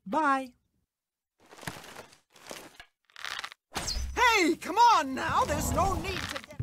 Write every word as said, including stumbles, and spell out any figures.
Bye. Hey, come on now! There's no need to...